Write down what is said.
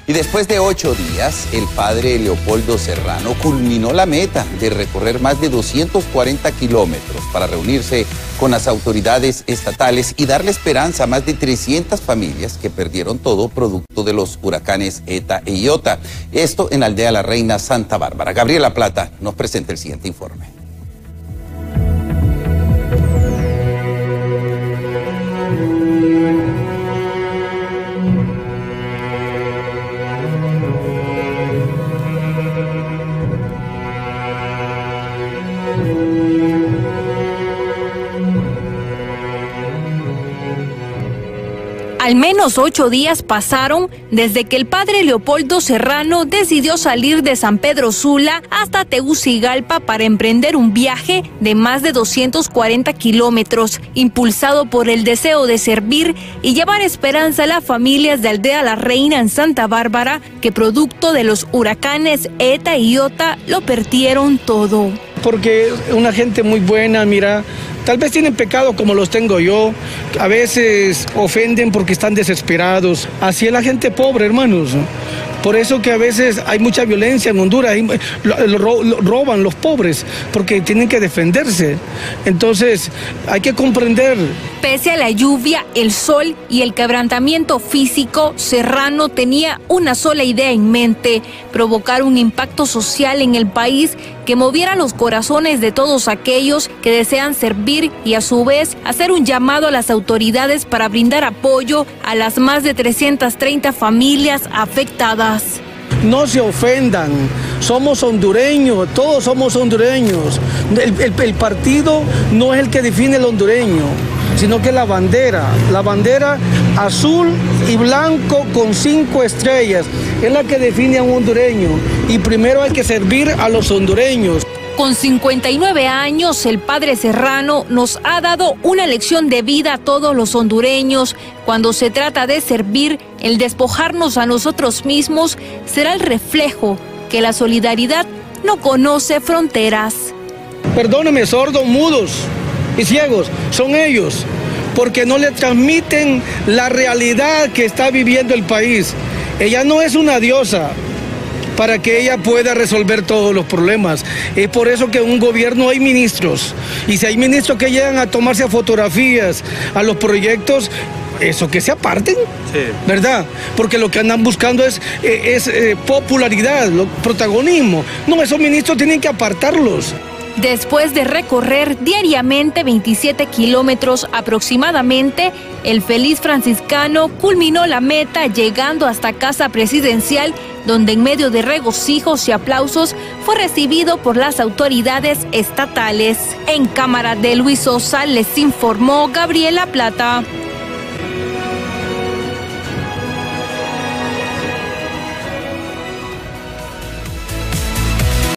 Y después de 8 días, el padre Leopoldo Serrano culminó la meta de recorrer más de 240 kilómetros para reunirse con las autoridades estatales y darle esperanza a más de 300 familias que perdieron todo producto de los huracanes ETA e IOTA. Esto en Aldea La Reina, Santa Bárbara. Gabriela Plata nos presenta el siguiente informe. Al menos 8 días pasaron desde que el padre Leopoldo Serrano decidió salir de San Pedro Sula hasta Tegucigalpa para emprender un viaje de más de 240 kilómetros, impulsado por el deseo de servir y llevar esperanza a las familias de Aldea La Reina en Santa Bárbara, que producto de los huracanes ETA y IOTA lo perdieron todo. Porque es una gente muy buena, mira, tal vez tienen pecados como los tengo yo, a veces ofenden porque están desesperados. Así es la gente pobre, hermanos. Por eso que a veces hay mucha violencia en Honduras, roban los pobres porque tienen que defenderse. Entonces hay que comprender. Pese a la lluvia, el sol y el quebrantamiento físico, Serrano tenía una sola idea en mente: provocar un impacto social en el país que moviera los corazones de todos aquellos que desean servir y a su vez hacer un llamado a las autoridades para brindar apoyo a las más de 330 familias afectadas. No se ofendan, somos hondureños, todos somos hondureños. El partido no es el que define el hondureño, sino que la bandera azul y blanco con 5 estrellas, es la que define a un hondureño. Y primero hay que servir a los hondureños. Con 59 años, el padre Serrano nos ha dado una lección de vida a todos los hondureños. Cuando se trata de servir, el despojarnos a nosotros mismos será el reflejo que la solidaridad no conoce fronteras. Perdónenme, sordos, mudos y ciegos, son ellos, porque no le transmiten la realidad que está viviendo el país. Ella no es una diosa para que ella pueda resolver todos los problemas. Es por eso que en un gobierno hay ministros, y si hay ministros que llegan a tomarse fotografías a los proyectos, eso que se aparten, sí, ¿verdad? Porque lo que andan buscando es popularidad, protagonismo. No, esos ministros tienen que apartarlos. Después de recorrer diariamente 27 kilómetros aproximadamente, el feliz franciscano culminó la meta llegando hasta Casa Presidencial, donde en medio de regocijos y aplausos fue recibido por las autoridades estatales. En cámara de Luis Sosa les informó Gabriela Plata.